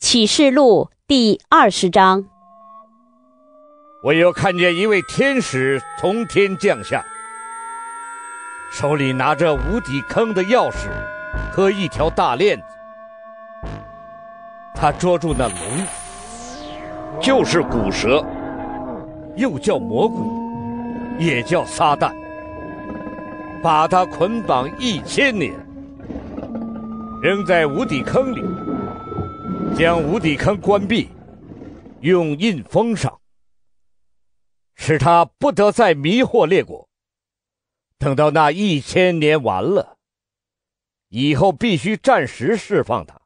启示录第20章。 我又看见一位天使从天降下，手里拿着无底坑的钥匙和一条大链子。他捉住那龙，就是古蛇，又叫魔鬼，也叫撒旦，把他捆绑1000年，扔在无底坑里，将无底坑关闭，用印封上，使他不得再迷惑列国。等到那1000年完了以后，必须暂时释放他。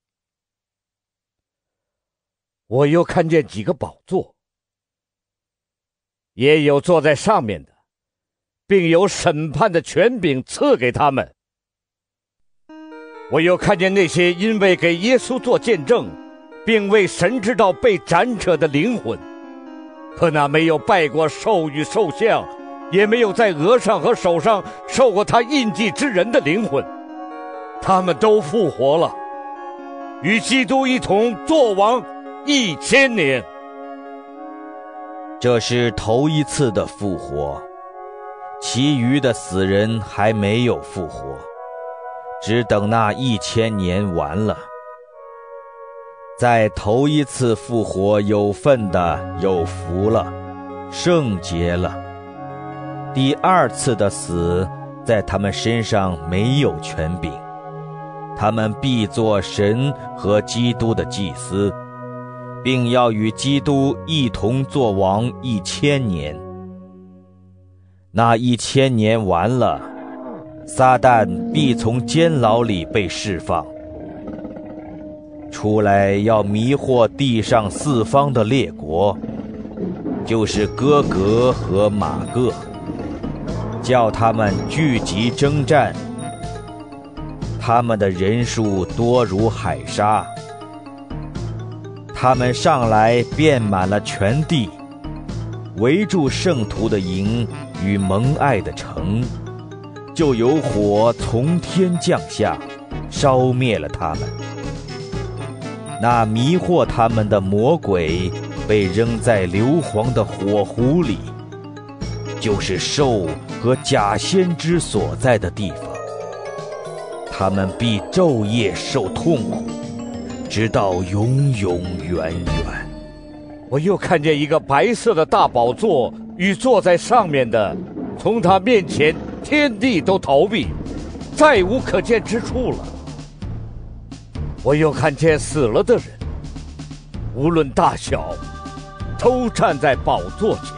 我又看见几个宝座，也有坐在上面的，并有审判的权柄赐给他们。我又看见那些因为给耶稣做见证，并为神之道被斩者的灵魂，和那没有拜过兽与兽像，也没有在额上和手上受过他印记之人的灵魂，他们都复活了，与基督一同作王1000年。 这是头一次的复活，其余的死人还没有复活，只等那1000年完了。在头一次复活有份的有福了，圣洁了。第二次的死在他们身上没有权柄，他们必做神和基督的祭司，并要与基督一同作王1000年。那1000年完了，撒旦必从监牢里被释放，出来要迷惑地上四方的列国，就是哥格和马各，叫他们聚集征战。他们的人数多如海沙，他们上来遍满了全地，围住圣徒的营与蒙爱的城，就有火从天降下，烧灭了他们。那迷惑他们的魔鬼被扔在硫磺的火湖里，就是兽和假先知所在的地方。他们必昼夜受痛苦，直到永永远远。 我又看见一个白色的大宝座与坐在上面的，从他面前天地都逃避，再无可见之处了。我又看见死了的人，无论大小，都站在宝座前。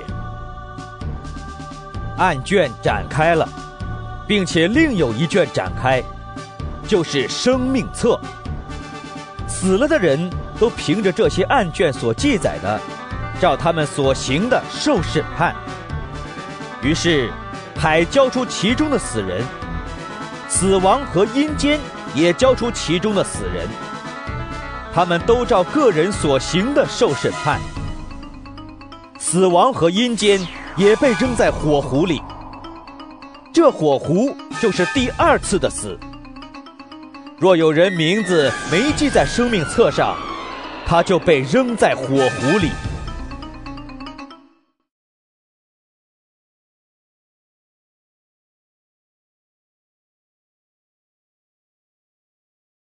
案卷展开了，并且另有一卷展开，就是生命册。死了的人都凭着这些案卷所记载的，照他们所行的受审判。于是海交出其中的死人，死亡和阴间也交出其中的死人，他们都照个人所行的受审判。死亡和阴间也被扔在火湖里，这火湖就是第二次的死。若有人名字没记在生命册上，他就被扔在火湖里。